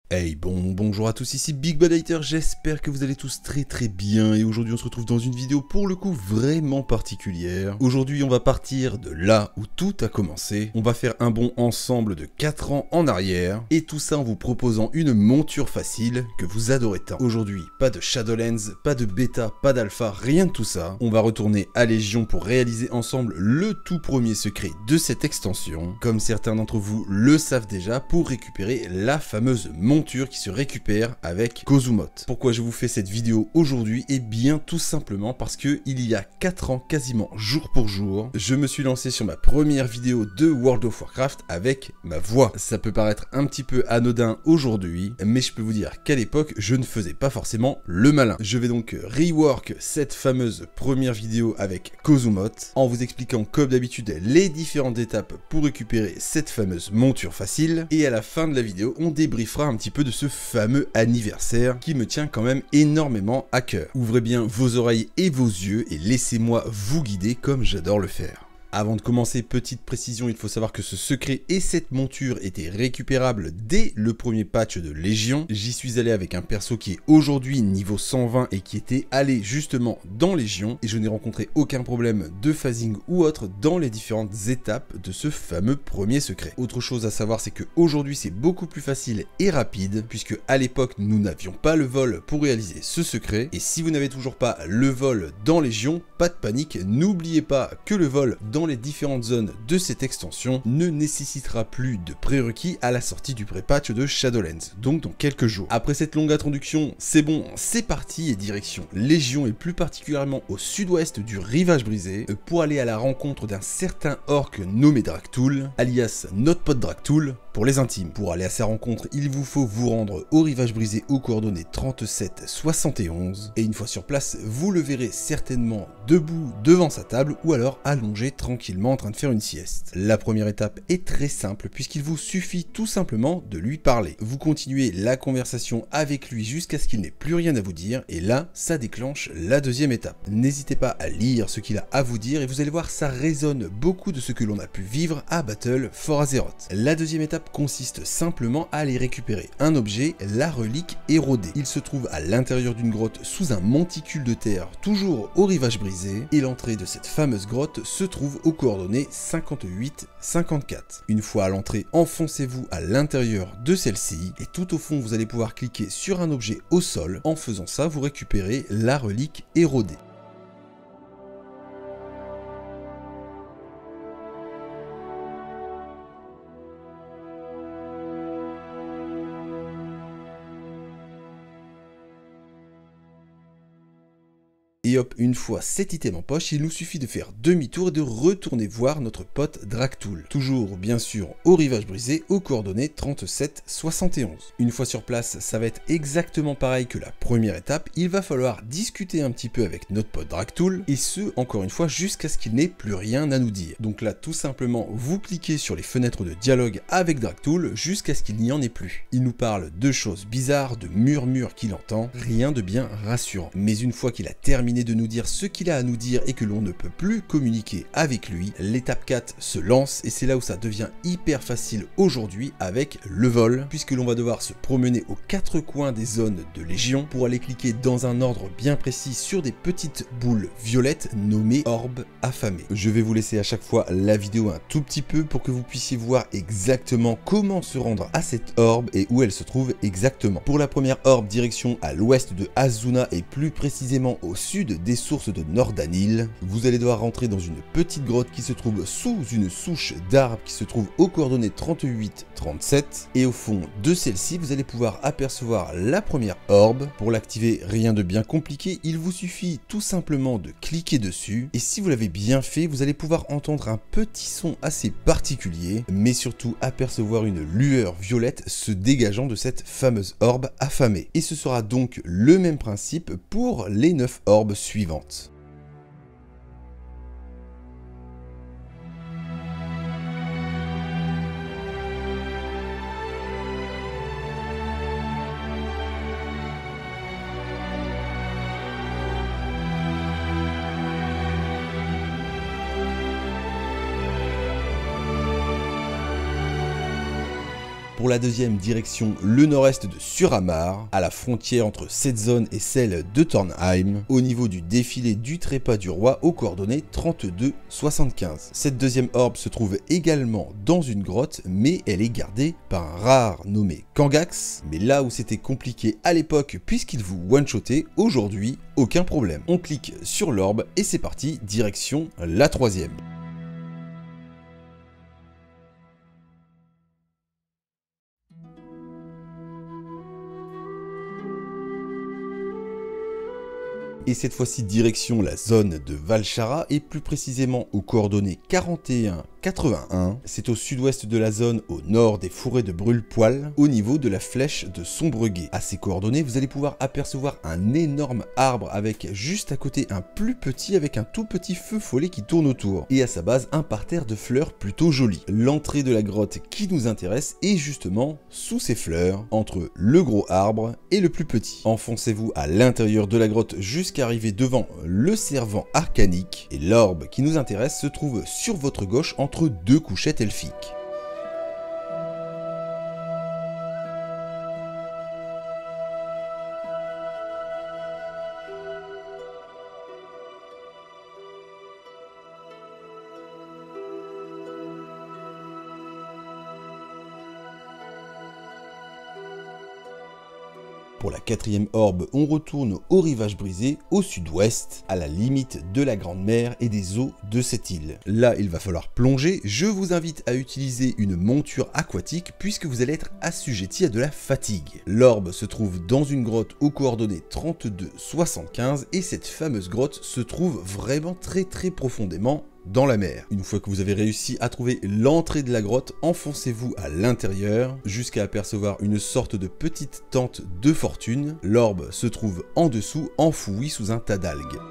Hey bonjour à tous, ici Big Bad Hater, j'espère que vous allez tous très bien et aujourd'hui on se retrouve dans une vidéo pour le coup vraiment particulière. Aujourd'hui on va partir de là où tout a commencé, on va faire un bond ensemble de 4 ans en arrière et tout ça en vous proposant une monture facile que vous adorez tant. Aujourd'hui pas de Shadowlands, pas de bêta, pas d'alpha, rien de tout ça. On va retourner à Légion pour réaliser ensemble le tout premier secret de cette extension, comme certains d'entre vous le savent déjà, pour récupérer la fameuse monture qui se récupère avec Kozumote. Pourquoi je vous fais cette vidéo aujourd'hui? Eh bien tout simplement parce que il y a 4 ans, quasiment jour pour jour, je me suis lancé sur ma première vidéo de World of Warcraft avec ma voix. Ça peut paraître un petit peu anodin aujourd'hui, mais je peux vous dire qu'à l'époque, je ne faisais pas forcément le malin. Je vais donc rework cette fameuse première vidéo avec Kozumote en vous expliquant comme d'habitude les différentes étapes pour récupérer cette fameuse monture facile, et à la fin de la vidéo, on débriefera un petit peu de ce fameux anniversaire qui me tient quand même énormément à cœur. Ouvrez bien vos oreilles et vos yeux et laissez-moi vous guider comme j'adore le faire. Avant de commencer, petite précision, il faut savoir que ce secret et cette monture étaient récupérables dès le premier patch de Légion. J'y suis allé avec un perso qui est aujourd'hui niveau 120 et qui était allé justement dans Légion, et je n'ai rencontré aucun problème de phasing ou autre dans les différentes étapes de ce fameux premier secret. Autre chose à savoir, c'est que aujourd'hui c'est beaucoup plus facile et rapide, puisque à l'époque nous n'avions pas le vol pour réaliser ce secret, et si vous n'avez toujours pas le vol dans Légion, pas de panique, n'oubliez pas que le vol dans les différentes zones de cette extension ne nécessitera plus de prérequis à la sortie du pré-patch de Shadowlands, donc dans quelques jours. Après cette longue introduction, c'est bon, c'est parti, et direction Légion, et plus particulièrement au sud-ouest du Rivage Brisé, pour aller à la rencontre d'un certain orc nommé Draktul, alias notre pote Draktul pour les intimes. Pour aller à sa rencontre, il vous faut vous rendre au Rivage Brisé aux coordonnées 3771, et une fois sur place, vous le verrez certainement debout devant sa table ou alors allongé tranquillement en train de faire une sieste. La première étape est très simple puisqu'il vous suffit tout simplement de lui parler. Vous continuez la conversation avec lui jusqu'à ce qu'il n'ait plus rien à vous dire, et là, ça déclenche la deuxième étape. N'hésitez pas à lire ce qu'il a à vous dire et vous allez voir, ça résonne beaucoup de ce que l'on a pu vivre à Battle for Azeroth. La deuxième étape consiste simplement à aller récupérer un objet, la relique érodée. Il se trouve à l'intérieur d'une grotte sous un monticule de terre, toujours au Rivage Brisé, et l'entrée de cette fameuse grotte se trouve aux coordonnées 58-54. Une fois à l'entrée, enfoncez-vous à l'intérieur de celle-ci, et tout au fond vous allez pouvoir cliquer sur un objet au sol. En faisant ça, vous récupérez la relique érodée. Et hop, une fois cet item en poche, il nous suffit de faire demi-tour et de retourner voir notre pote Draktul. Toujours, bien sûr, au Rivage Brisé, aux coordonnées 3771. Une fois sur place, ça va être exactement pareil que la première étape. Il va falloir discuter un petit peu avec notre pote Draktul, et ce, encore une fois, jusqu'à ce qu'il n'ait plus rien à nous dire. Donc là, tout simplement, vous cliquez sur les fenêtres de dialogue avec Draktul jusqu'à ce qu'il n'y en ait plus. Il nous parle de choses bizarres, de murmures qu'il entend, rien de bien rassurant. Mais une fois qu'il a terminé de nous dire ce qu'il a à nous dire et que l'on ne peut plus communiquer avec lui, l'étape 4 se lance, et c'est là où ça devient hyper facile aujourd'hui avec le vol, puisque l'on va devoir se promener aux 4 coins des zones de Légion pour aller cliquer dans un ordre bien précis sur des petites boules violettes nommées orbes affamés. Je vais vous laisser à chaque fois la vidéo un tout petit peu pour que vous puissiez voir exactement comment se rendre à cette orbe et où elle se trouve exactement. Pour la première orbe, direction à l'ouest de Azsuna et plus précisément au sud des sources de Nordanil. Vous allez devoir rentrer dans une petite grotte qui se trouve sous une souche d'arbre qui se trouve aux coordonnées 38-37, et au fond de celle-ci, vous allez pouvoir apercevoir la première orbe. Pour l'activer, rien de bien compliqué, il vous suffit tout simplement de cliquer dessus, et si vous l'avez bien fait, vous allez pouvoir entendre un petit son assez particulier, mais surtout apercevoir une lueur violette se dégageant de cette fameuse orbe affamée. Et ce sera donc le même principe pour les 9 orbes suivantes. Pour la deuxième, direction le nord-est de Suramar, à la frontière entre cette zone et celle de Tornheim, au niveau du défilé du trépas du roi aux coordonnées 32-75. Cette deuxième orbe se trouve également dans une grotte, mais elle est gardée par un rare nommé Kangax, mais là où c'était compliqué à l'époque puisqu'il vous one-shotait, aujourd'hui aucun problème. On clique sur l'orbe et c'est parti, direction la troisième. Et cette fois-ci direction la zone de Valshara et plus précisément aux coordonnées 41-81. C'est au sud-ouest de la zone, au nord des fourrés de Brûle-Poil, au niveau de la flèche de Sombreguet. À ces coordonnées, vous allez pouvoir apercevoir un énorme arbre avec juste à côté un plus petit avec un tout petit feu follet qui tourne autour. Et à sa base, un parterre de fleurs plutôt joli. L'entrée de la grotte qui nous intéresse est justement sous ces fleurs, entre le gros arbre et le plus petit. Enfoncez-vous à l'intérieur de la grotte jusqu'à arriver devant le servant arcanique et l'orbe qui nous intéresse se trouve sur votre gauche entre deux couchettes elfiques. Pour la quatrième orbe, on retourne au rivage brisé, au sud-ouest, à la limite de la Grande Mer et des eaux de cette île. Là, il va falloir plonger. Je vous invite à utiliser une monture aquatique puisque vous allez être assujetti à de la fatigue. L'orbe se trouve dans une grotte aux coordonnées 32-75 et cette fameuse grotte se trouve vraiment très profondément dans la mer. Une fois que vous avez réussi à trouver l'entrée de la grotte, enfoncez-vous à l'intérieur jusqu'à apercevoir une sorte de petite tente de fortune. L'orbe se trouve en dessous, enfoui sous un tas d'algues.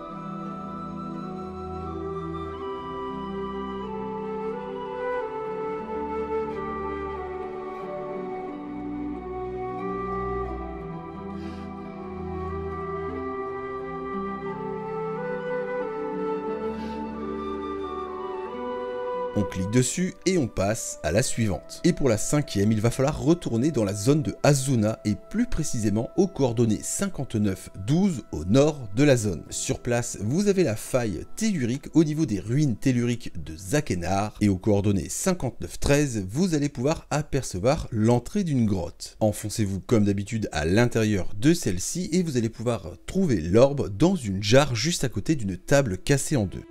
On clique dessus et on passe à la suivante. Et pour la cinquième, il va falloir retourner dans la zone de Azuna et plus précisément aux coordonnées 59-12 au nord de la zone. Sur place, vous avez la faille tellurique au niveau des ruines telluriques de Zakenar et aux coordonnées 59-13, vous allez pouvoir apercevoir l'entrée d'une grotte. Enfoncez-vous comme d'habitude à l'intérieur de celle-ci et vous allez pouvoir trouver l'orbe dans une jarre juste à côté d'une table cassée en deux.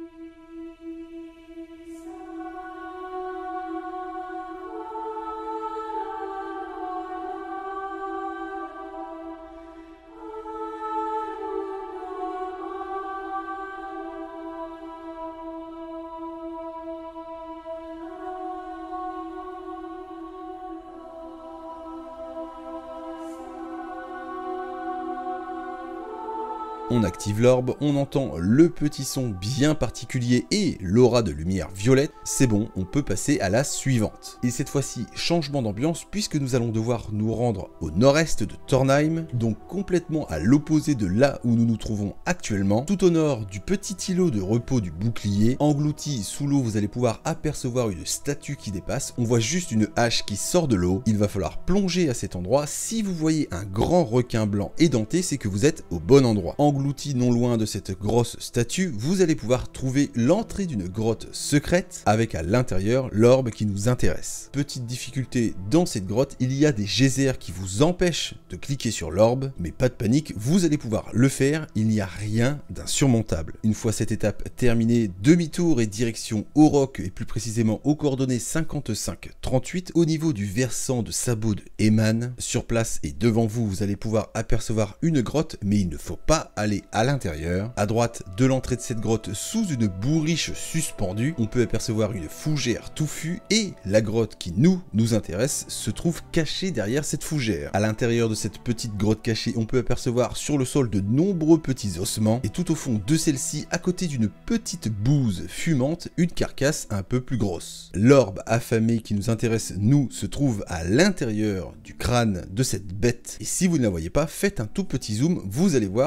On active l'orbe, on entend le petit son bien particulier et l'aura de lumière violette. C'est bon, on peut passer à la suivante. Et cette fois-ci, changement d'ambiance puisque nous allons devoir nous rendre au nord-est de Tornheim, donc complètement à l'opposé de là où nous nous trouvons actuellement. Tout au nord du petit îlot de repos du bouclier, englouti sous l'eau, vous allez pouvoir apercevoir une statue qui dépasse. On voit juste une hache qui sort de l'eau. Il va falloir plonger à cet endroit. Si vous voyez un grand requin blanc édenté, c'est que vous êtes au bon endroit. Englouti non loin de cette grosse statue, vous allez pouvoir trouver l'entrée d'une grotte secrète avec à l'intérieur l'orbe qui nous intéresse. Petite difficulté dans cette grotte, il y a des geysers qui vous empêchent de cliquer sur l'orbe, mais pas de panique, vous allez pouvoir le faire, il n'y a rien d'insurmontable. Une fois cette étape terminée, demi-tour et direction au roc et plus précisément aux coordonnées 55-38 au niveau du versant de sabot de Eman. Sur place et devant vous, vous allez pouvoir apercevoir une grotte, mais il ne faut pas aller à l'intérieur. À droite de l'entrée de cette grotte, sous une bourriche suspendue, on peut apercevoir une fougère touffue et la grotte qui nous intéresse se trouve cachée derrière cette fougère. À l'intérieur de cette petite grotte cachée, on peut apercevoir sur le sol de nombreux petits ossements et tout au fond de celle-ci, à côté d'une petite bouse fumante, une carcasse un peu plus grosse. L'orbe affamé qui nous intéresse, nous, se trouve à l'intérieur du crâne de cette bête et si vous ne la voyez pas, faites un tout petit zoom, vous allez voir, vous allez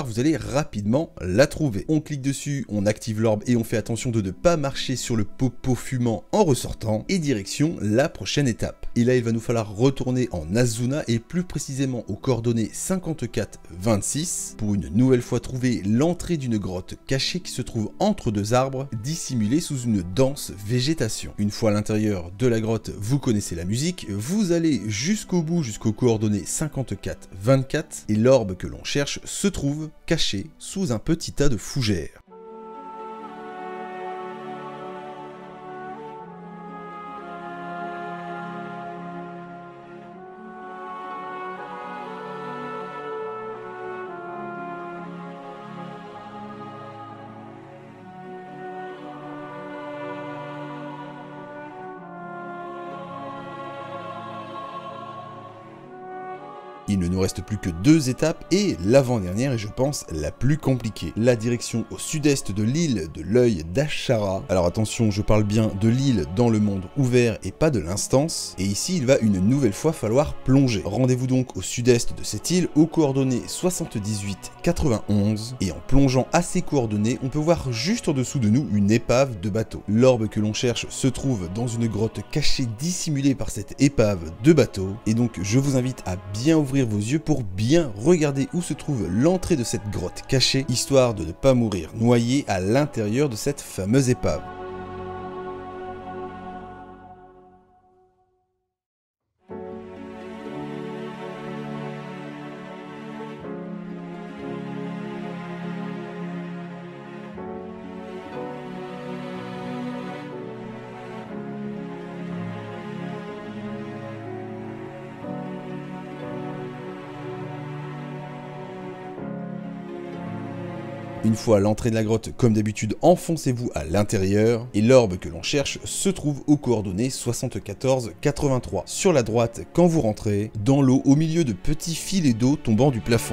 rapidement la trouver. On clique dessus, on active l'orbe et on fait attention de ne pas marcher sur le popo fumant en ressortant, et direction la prochaine étape. Et là il va nous falloir retourner en Azsuna et plus précisément aux coordonnées 54-26 pour une nouvelle fois trouver l'entrée d'une grotte cachée qui se trouve entre deux arbres dissimulés sous une dense végétation. Une fois à l'intérieur de la grotte, vous connaissez la musique, vous allez jusqu'au bout, jusqu'aux coordonnées 54-24 et l'orbe que l'on cherche se trouve caché sous un petit tas de fougères. Il ne nous reste plus que 2 étapes et l'avant-dernière est je pense la plus compliquée. La direction au sud-est de l'île de l'œil d'Ashara. Alors attention, je parle bien de l'île dans le monde ouvert et pas de l'instance. Et ici il va une nouvelle fois falloir plonger. Rendez-vous donc au sud-est de cette île aux coordonnées 78-91 et en plongeant à ces coordonnées on peut voir juste en dessous de nous une épave de bateau. L'orbe que l'on cherche se trouve dans une grotte cachée dissimulée par cette épave de bateau et donc je vous invite à bien ouvrir vos yeux pour bien regarder où se trouve l'entrée de cette grotte cachée, histoire de ne pas mourir noyé à l'intérieur de cette fameuse épave. Une fois à l'entrée de la grotte, comme d'habitude, enfoncez-vous à l'intérieur et l'orbe que l'on cherche se trouve aux coordonnées 74-83 sur la droite quand vous rentrez, dans l'eau au milieu de petits filets d'eau tombant du plafond.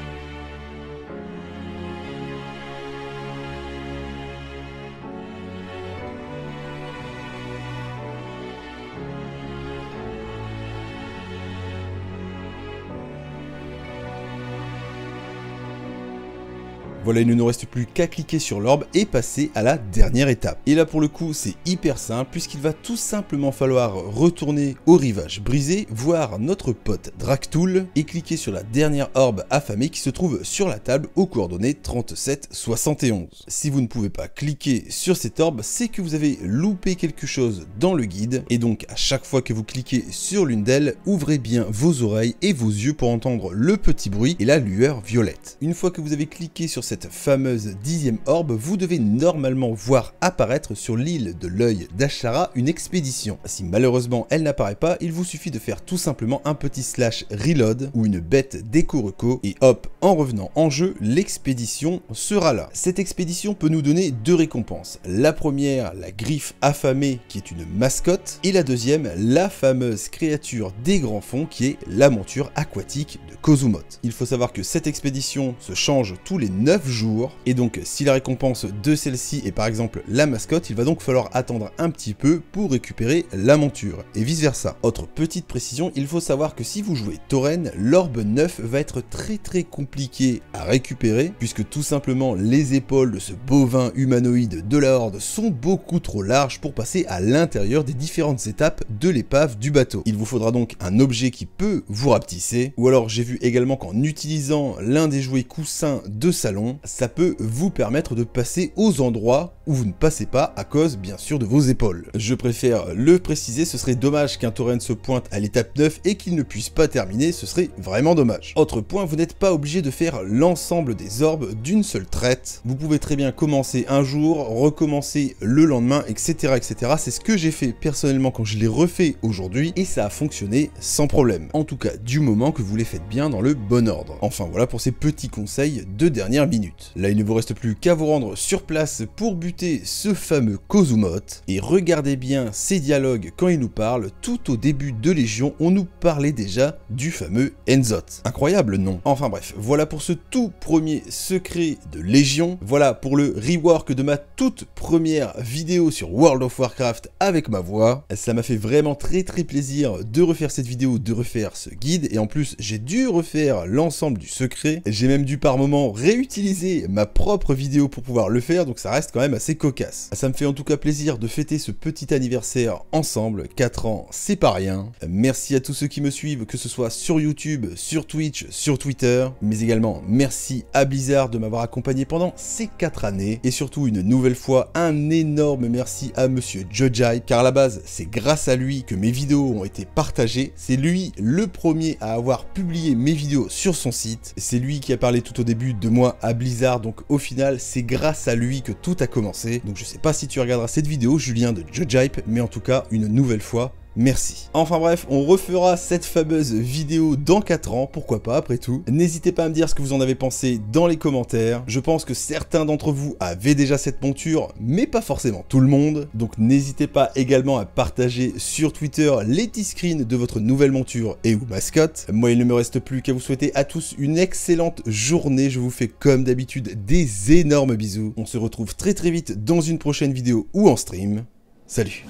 Voilà, il ne nous reste plus qu'à cliquer sur l'orbe et passer à la dernière étape. Et là pour le coup c'est hyper simple puisqu'il va tout simplement falloir retourner au rivage brisé, voir notre pote Draktool et cliquer sur la dernière orbe affamée qui se trouve sur la table aux coordonnées 37-71. Si vous ne pouvez pas cliquer sur cette orbe, c'est que vous avez loupé quelque chose dans le guide et donc à chaque fois que vous cliquez sur l'une d'elles, ouvrez bien vos oreilles et vos yeux pour entendre le petit bruit et la lueur violette. Une fois que vous avez cliqué sur cette fameuse 10e orbe, vous devez normalement voir apparaître sur l'île de l'œil d'Ashara une expédition. Si malheureusement elle n'apparaît pas, il vous suffit de faire tout simplement un petit / reload ou une bête déco reco et hop, en revenant en jeu, l'expédition sera là. Cette expédition peut nous donner 2 récompenses. La première, la griffe affamée qui est une mascotte et la deuxième, la fameuse créature des grands fonds qui est la monture aquatique de Kozumote. Il faut savoir que cette expédition se change tous les 9 jours et donc si la récompense de celle-ci est par exemple la mascotte, il va donc falloir attendre un petit peu pour récupérer la monture et vice versa. Autre petite précision, il faut savoir que si vous jouez Tauren, l'orbe 9 va être très compliqué à récupérer puisque tout simplement les épaules de ce bovin humanoïde de la horde sont beaucoup trop larges pour passer à l'intérieur des différentes étapes de l'épave du bateau. Il vous faudra donc un objet qui peut vous rapetisser ou alors j'ai vu également qu'en utilisant l'un des jouets coussins de salon, ça peut vous permettre de passer aux endroits où vous ne passez pas à cause bien sûr de vos épaules. Je préfère le préciser, ce serait dommage qu'un Tauren se pointe à l'étape 9 et qu'il ne puisse pas terminer, ce serait vraiment dommage. Autre point, vous n'êtes pas obligé de faire l'ensemble des orbes d'une seule traite. Vous pouvez très bien commencer un jour, recommencer le lendemain, etc. C'est ce que j'ai fait personnellement quand je l'ai refait aujourd'hui et ça a fonctionné sans problème. En tout cas, du moment que vous les faites bien dans le bon ordre. Enfin voilà pour ces petits conseils de dernière minute. Là, il ne vous reste plus qu'à vous rendre sur place pour buter écouter ce fameux Kozumote et regardez bien ses dialogues quand il nous parle. Tout au début de Légion, on nous parlait déjà du fameux Enzot. Incroyable, non? Enfin bref, voilà pour ce tout premier secret de Légion. Voilà pour le rework de ma toute première vidéo sur World of Warcraft avec ma voix. Ça m'a fait vraiment très plaisir de refaire cette vidéo, de refaire ce guide, et en plus j'ai dû refaire l'ensemble du secret. J'ai même dû par moment réutiliser ma propre vidéo pour pouvoir le faire, donc ça reste quand même assez cocasse. Ça me fait en tout cas plaisir de fêter ce petit anniversaire ensemble. 4 ans, c'est pas rien. Merci à tous ceux qui me suivent, que ce soit sur YouTube, sur Twitch, sur Twitter, mais également merci à Blizzard de m'avoir accompagné pendant ces 4 années, et surtout une nouvelle fois un énorme merci à Monsieur Judge, car à la base c'est grâce à lui que mes vidéos ont été partagées. C'est lui le premier à avoir publié mes vidéos sur son site, c'est lui qui a parlé tout au début de moi à Blizzard, donc au final c'est grâce à lui que tout a commencé. Donc je sais pas si tu regarderas cette vidéo, Julien de Judge, mais en tout cas une nouvelle fois merci. Enfin bref, on refera cette fameuse vidéo dans 4 ans, pourquoi pas après tout. N'hésitez pas à me dire ce que vous en avez pensé dans les commentaires. Je pense que certains d'entre vous avaient déjà cette monture, mais pas forcément tout le monde. Donc n'hésitez pas également à partager sur Twitter les t-screens de votre nouvelle monture et ou mascotte. Moi, il ne me reste plus qu'à vous souhaiter à tous une excellente journée. Je vous fais comme d'habitude des énormes bisous. On se retrouve très vite dans une prochaine vidéo ou en stream. Salut!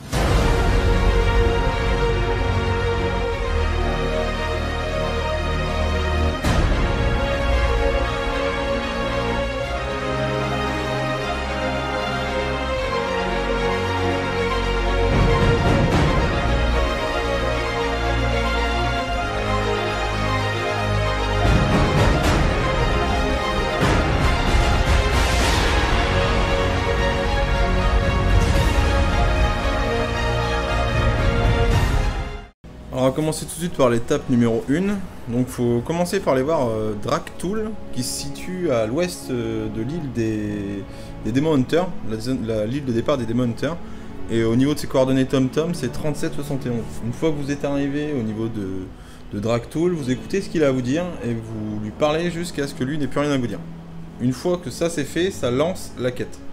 Alors on va commencer tout de suite par l'étape numéro 1. Donc faut commencer par aller voir Draktool, qui se situe à l'ouest de l'île des Demon Hunters, l'île de départ des Demon Hunters. Et au niveau de ses coordonnées TomTom, c'est 3771. Une fois que vous êtes arrivé au niveau de Draktool, vous écoutez ce qu'il a à vous dire et vous lui parlez jusqu'à ce que lui n'ait plus rien à vous dire. Une fois que ça c'est fait, ça lance la quête.